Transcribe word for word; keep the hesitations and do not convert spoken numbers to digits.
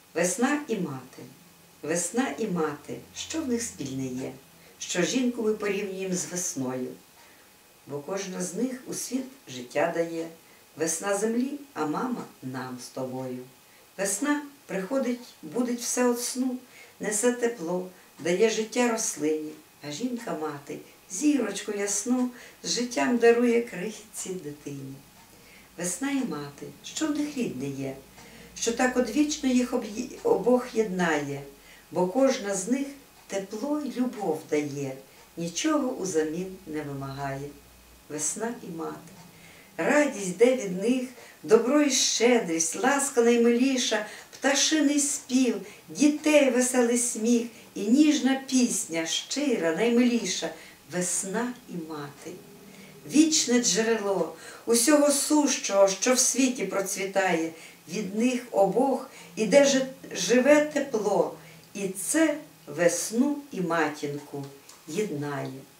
Весна і мати, весна і мати, що в них спільне є, що жінку ми порівнюємо з весною, бо кожна з них у світ життя дає. Весна землі, а мама нам з тобою. Весна приходить, будить все от сну, несе тепло, дає життя рослині, а жінка-мати зірочку ясну з життям дарує крихітці дитині. Весна і мати, що в них рідне є, що так одвічно їх обох єднає, бо кожна з них тепло й любов дає, нічого узамін не вимагає. Весна і мати, радість де від них, добро і щедрість, ласка наймиліша, пташиний спів, дітей веселий сміх і ніжна пісня, щира, наймиліша. Весна і мати, вічне джерело усього сущого, що в світі процвітає, від них обох іде живе тепло, і це весну і матінку єднає.